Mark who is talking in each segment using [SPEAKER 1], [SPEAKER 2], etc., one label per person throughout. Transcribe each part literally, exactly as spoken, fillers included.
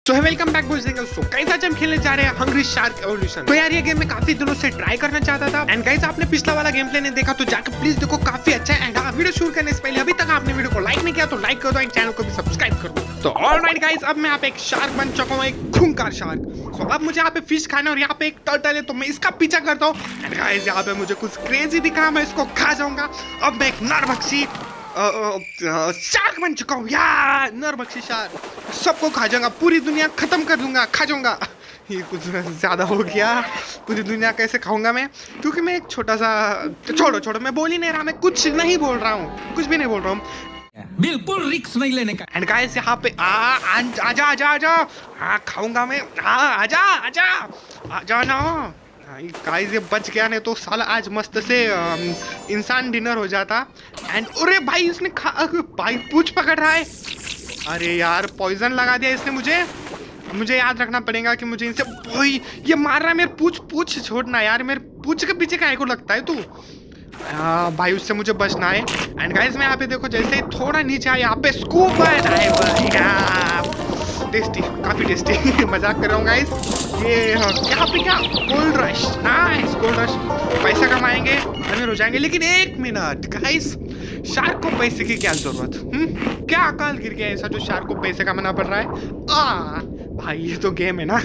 [SPEAKER 1] सो है welcome back boys and girls. So guys आज हम खेलने जा रहे हैं हंग्री शार्क एवोल्यूशन। तो यार ये गेम मैं काफी दिनों से ट्राई करना चाहता था एंड गाइस आपने पिछला वाला गेम प्ले नहीं देखा तो जाकर प्लीज देखो, काफी अच्छा है। एंड हाँ, वीडियो शुरू करने से पहले अभी तक आपने वीडियो को लाइक नहीं किया तो लाइक कर दो एंड चैनल को भी सब्सक्राइब कर दो। तो ऑलराइट गाइस, अब मैं यहाँ पे एक शार्क बन चुका हूँ, एक खूंखार शार्क। सो अब मुझे यहाँ पे फिश खाना और यहाँ पे एक टर्टल है तो मैं इसका पीछा करता हूँ। एंड गाइस यहाँ पे मुझे कुछ क्रेजी दिखा, मैं इसको खा जाऊंगा। अब मैं एक नरभक्षी शार्क बन चुका हूँ यार, नरभक्षी शार्क। सबको खा जाऊंगा, पूरी दुनिया खत्म कर दूंगा, खा जाऊंगा। ये कुछ ज्यादा हो गया, पूरी दुनिया कैसे खाऊंगा मैं, क्योंकि मैं एक छोटा सा, छोड़ो छोड़ो मैं बोल ही नहीं रहा, मैं कुछ नहीं बोल रहा हूँ, कुछ भी नहीं बोल रहा हूँ,
[SPEAKER 2] बिल्कुल रिस्क नहीं लेने का।
[SPEAKER 1] एंड गाइस यहाँ पे आ आजा आजा आजा, हाँ खाऊंगा मैं, हाँ आजा आजा आजा ना। गाइस ये बच गया, नहीं तो साला आज मस्त से इंसान डिनर हो जाता। एंड अरे भाई इसने खा, भाई पूछ पकड़ रहा है। अरे यार पॉइजन लगा दिया इसने मुझे। मुझे याद रखना पड़ेगा कि मुझे इनसे, भाई ये मार रहा है मेरे पूछ पूछ छोड़ना यार, मेरे पूछ के पीछे काहे को लगता है तू। आ, भाई उससे मुझे बचना है। एंड गाइस मैं यहाँ पे देखो जैसे ही थोड़ा नीचे आया, यहाँ पे स्कूबा डाइवर, टेस्टी, काफी टेस्टी। मजाक कर रहा हूँ गाइस। ये यहाँ पे क्या, gold rush, nice gold rush. पैसा कमाएंगे, अमीर हो जाएंगे। लेकिन एक मिनट गाइस, शार्क को पैसे की क्या जरूरत, हम्म क्या अकाल गिर गया ऐसा जो शार्क को पैसे कमाना पड़ रहा है। आ भाई ये तो गेम है ना।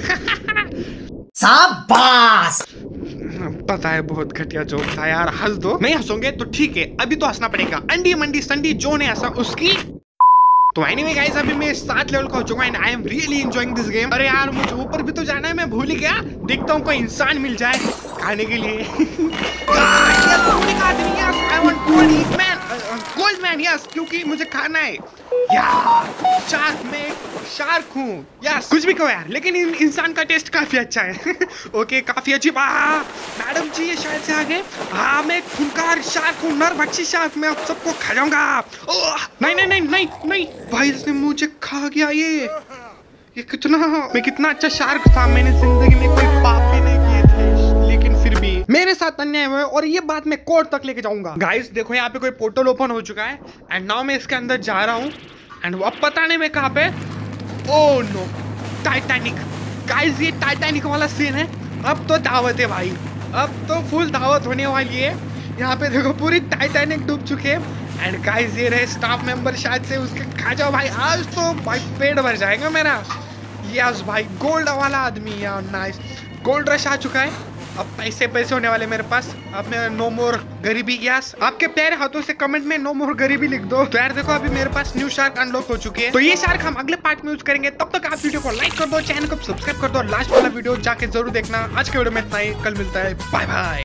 [SPEAKER 2] शाबाश।
[SPEAKER 1] पता है बहुत घटिया जोक था यार, हंस दो। नहीं हंसोगे तो ठीक है, अभी तो हंसना पड़ेगा। अंडी मंडी संडी जो ने हंसा उसकी। तो एनीवे गाइस अभी मैं सात लेवल का हो चुका and I am really enjoying this game. अरे यार मुझे ऊपर भी तो जाना है, मैं भूल ही गया। देखता हूँ कोई इंसान मिल जाए खाने के लिए। गोल्ड मैन यस, क्योंकि मुझे खाना है यार। शार्क में शार्क हूँ यस, कुछ भी कहो यार, लेकिन इन, इंसान का टेस्ट काफी अच्छा है। ओके काफी अच्छी बात। मैडम जी ये शायद से आ गए। हाँ मैं खूंखार शार्क हूँ, नरभक्षी शार्क, मैं अब सबको खा जाऊंगा। नहीं नहीं नहीं नहीं नहीं भाई इसने मुझे खा गया। ये ये कितना, मैं कितना अच्छा शार्क था, मैंने जिंदगी में कोई पाप भी नहीं किए थे, लेकिन फिर भी मेरे साथ अन्याय हुआ और ये बात मैं कोर्ट तक लेके जाऊंगा। गाइस देखो यहाँ पे कोई पोर्टल ओपन हो चुका है एंड नाउ मैं इसके अंदर जा रहा हूँ एंड अब पता नहीं मैं कहाँ पे। Oh no, Titanic. गाइस ये टाइटैनिक वाला सीन है। अब तो दावत है भाई, अब तो फुल दावत होने वाली है। यहाँ पे देखो पूरी टाइटैनिक डूब चुके हैं एंड गाइस ये रहे स्टाफ मेंबर, शायद से उसके खा जाओ भाई। आज तो भाई पेट भर जाएगा मेरा। यस भाई गोल्ड वाला आदमी यार, नाइस। गोल्ड रश आ चुका है, अब पैसे पैसे होने वाले मेरे पास। अब मैं नो मोर गरीबी। यस आपके प्यारे हाथों से कमेंट में नो मोर गरीबी लिख दो। तो यार देखो अभी मेरे पास न्यू शार्क अनलॉक हो चुकी है, तो ये शार्क हम अगले पार्ट में यूज करेंगे। तब तक आप वीडियो को लाइक कर दो, चैनल को सब्सक्राइब कर दो, लास्ट वाला वीडियो जाके जरूर देखना। आज के वीडियो में इतना ही, कल मिलता है, बाय बाय।